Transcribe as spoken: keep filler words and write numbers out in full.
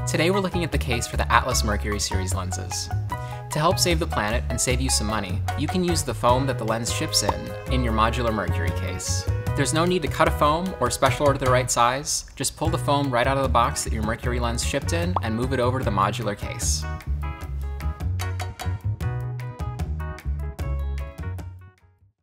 Today we're looking at the case for the Atlas Mercury series lenses. To help save the planet and save you some money, you can use the foam that the lens ships in, in your modular Mercury case. There's no need to cut a foam or special order the right size, just pull the foam right out of the box that your Mercury lens shipped in and move it over to the modular case.